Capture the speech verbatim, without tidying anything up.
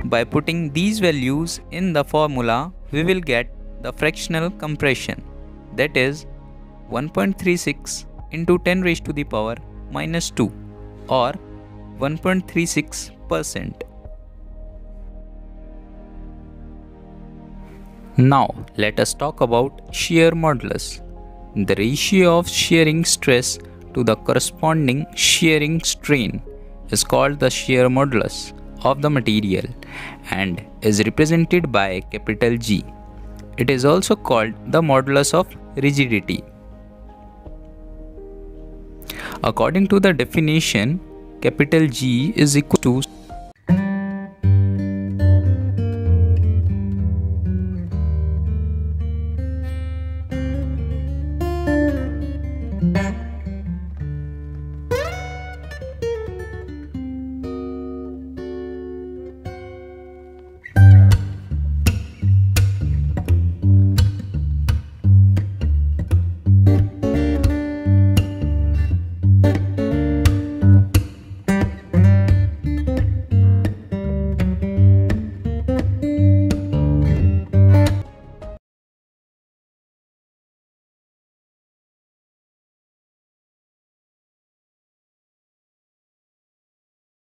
By putting these values in the formula, we will get the fractional compression, that is one point three six into ten raised to the power minus two, or one point three six percent. Now let us talk about shear modulus, the ratio of shearing stress to the corresponding shearing strain is called the shear modulus of the material and is represented by capital G. It is also called the modulus of rigidity. According to the definition, capital G is equal to